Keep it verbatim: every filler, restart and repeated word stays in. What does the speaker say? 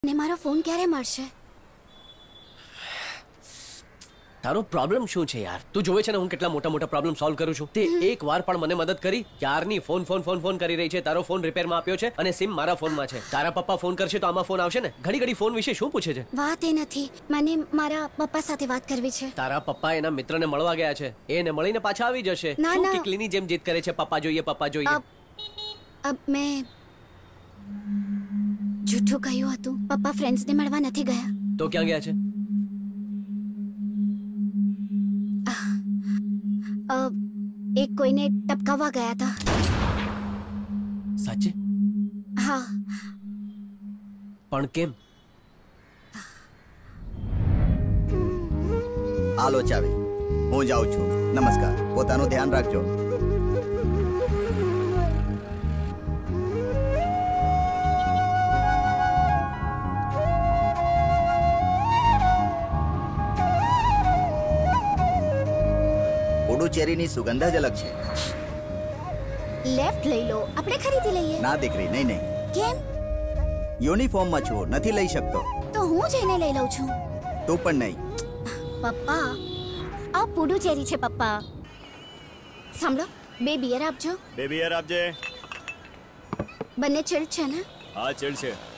ને મારો ફોન ક્યારે મળશે? તારો પ્રોબ્લેમ શું છે યાર? તું જોવે છે ને હું કેટલા મોટા મોટા પ્રોબ્લેમ સોલ્વ કરું છું. તે એક વાર પણ મને મદદ કરી? ક્યારની ફોન ફોન ફોન ફોન કરી રહી છે. તારો ફોન રિપેરમાં આપ્યો છે અને સિમ મારા ફોનમાં છે. તારા પપ્પા ફોન કરશે તો આમાં ફોન આવશે ને. ઘડી ઘડી ફોન વિશે શું પૂછે છે? વાત એ નથી, મને મારા પપ્પા સાથે વાત કરવી છે. તારા પપ્પા એના મિત્રને મળવા ગયા છે. એને મળીને પાછા આવી જશે. શું કિકલીની જેમ જીદ કરે છે? પપ્પા જોઈએ, પપ્પા જોઈએ. અબ મેં જૂઠું કહ્યું હતું. પપ્પા ફ્રેન્ડ્સને મળવા નથી ગયા. તો ક્યાં ગયા છે? એક કોઈને ટપકાવવા ગયા હતા. સાચે? હા. પણ કેમ? આલો ચાવી. હું જાઉં છું. નમસ્કાર. પોતાનું ધ્યાન રાખજો. પુડુચેરીની સુગંધ જ અલગ છે. લેફ્ટ લઈ લો, આપણે ખરીદી લઈએ. ના દીકરી, નહીં નહીં. કેમ? યુનિફોર્મમાં છું, નથી લઈ શકતો. તો હું જઈને લઈ લઉં છું. તું પણ નહીં. પપ્પા, આ પુડુચેરી છે પપ્પા. સાંભળો, બે બિયર આપજો. બે બિયર આપજે. બંને ચિલ્ડ છે ને? હા, ચિલ્ડ છે.